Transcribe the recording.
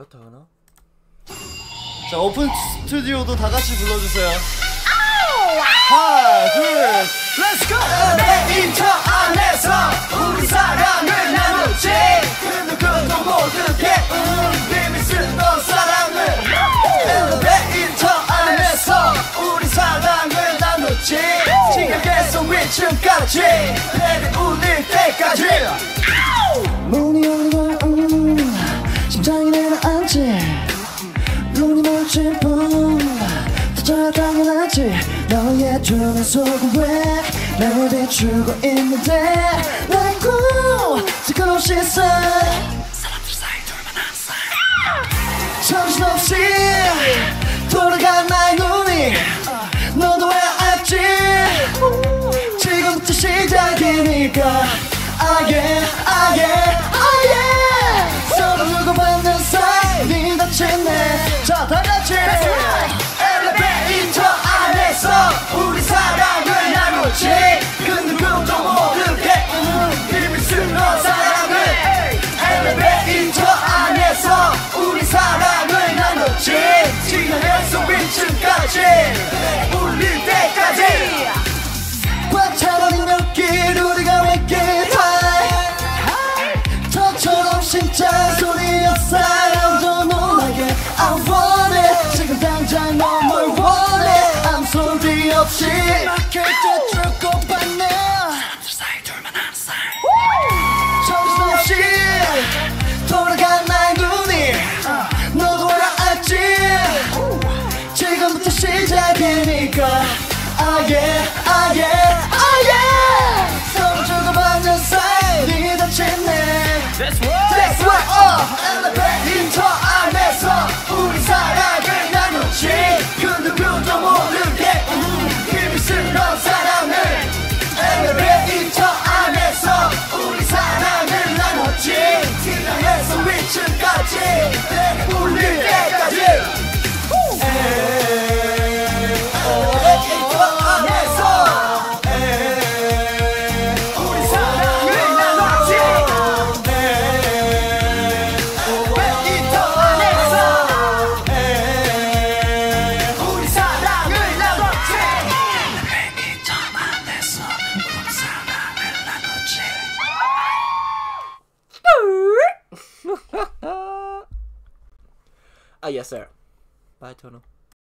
불러요, 다은아? 자, 오픈 스튜디오도 다 같이 불러주세요. 하나, 둘, 렛츠고! 엘리베이터 안에서 우리 사랑을 나누지 그 누구도 모르게 비밀 쓰던 사랑을 엘리베이터 안에서 우리 사랑을 나누지 지각에서 위층까지 배를 울릴 때까지 문이 열리면 심장이 내려앉지 눈이 멀질 뿐 터져야 당연하지 너의 두 눈 속은 왜 날 비추고 있는데 나의 꿈 뜨거운 시선 사람들 사이 둘만 한 사이 정신없이 돌아간 나의 눈이 너도 왜 알지 지금부터 시작이니까 Ah yeah, ah yeah, ah yeah 서로 주고받는 사이 네 닫힌 내 자 다같이 엘리베이터 안에서 우리 사랑을 나누지 그 누구도 모르게 비밀 쓰던 사랑을 엘리베이터 안에서 우리 사랑을 나누지 지하에서 위층까지 울릴 때까지 꽉 차버린 옆길 우리가 make it high 저처럼 심장 소리여 사랑도 놀라게 I want it 지금 당장 너 뭘 원해 아무 소리 없이 막힐 때 주고받네 사람들 사이 둘만 한 사이 정신없이 돌아간 나의 눈이 너도 알았지 지금부터 시작이니까 Ah yeah, ah yeah, ah yeah 서로 주고받는 사이 네 닫힌 내 That's right 엘리베이터 안에서 우리 사랑을 나누지 그 누구도 모르게 비밀 쓰던 사랑을 엘리베이터 안에서 우리 사랑을 나누지 지하에서 위층까지 울릴 때까지 엘리베이터 안에서 우리 사랑을 나누지 엘리베이터 안에서 우리 사랑을 나누지 엘리베이터 안에서 우리 사랑을 나누지 Ah, yes, sir. Bye, Tono.